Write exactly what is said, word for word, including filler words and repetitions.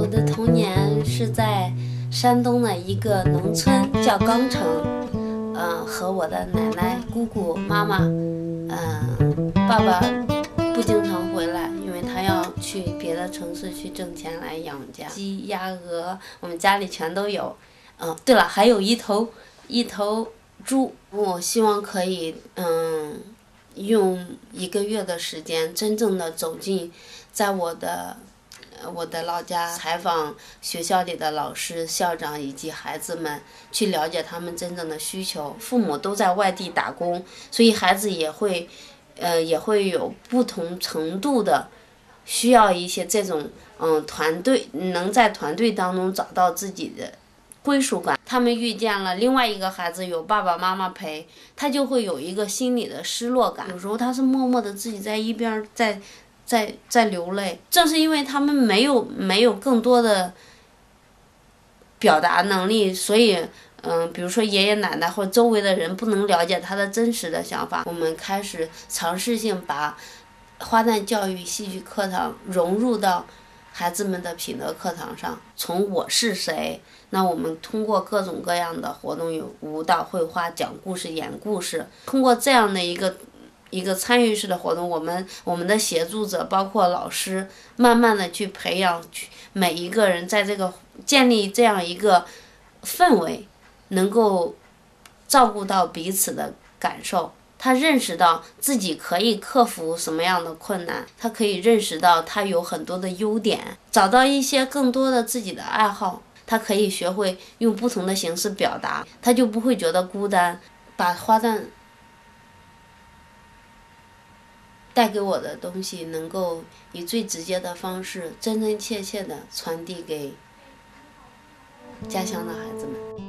的童年是在山东的一个农村叫钢城，嗯、呃，和我的奶奶、姑姑、妈妈，嗯、呃，爸爸不经常回来，因为他要去别的城市去挣钱来养家。鸡、鸭、鹅，我们家里全都有。嗯、呃，对了，还有一头一头猪。我希望可以，嗯，用一个月的时间，真正的走进，在我的。我的老家采访学校里的老师、校长以及孩子们，去了解他们真正的需求。父母都在外地打工，所以孩子也会，呃，也会有不同程度的需要一些这种嗯团队，能在团队当中找到自己的归属感。他们遇见了另外一个孩子有爸爸妈妈陪，他就会有一个心理的失落感。有时候他是默默的自己在一边在。在在流泪，正是因为他们没有没有更多的表达能力，所以嗯、呃，比如说爷爷奶奶或周围的人不能了解他的真实的想法。我们开始尝试性把花旦教育戏剧课堂融入到孩子们的品德课堂上。从我是谁，那我们通过各种各样的活动，有舞蹈、绘画、讲故事、演故事，通过这样的一个。一个参与式的活动，我们我们的协助者包括老师，慢慢的去培养每一个人，在这个建立这样一个氛围，能够照顾到彼此的感受。他认识到自己可以克服什么样的困难，他可以认识到他有很多的优点，找到一些更多的自己的爱好，他可以学会用不同的形式表达，他就不会觉得孤单。把花旦带给我的东西，能够以最直接的方式，真真切切的传递给家乡的孩子们。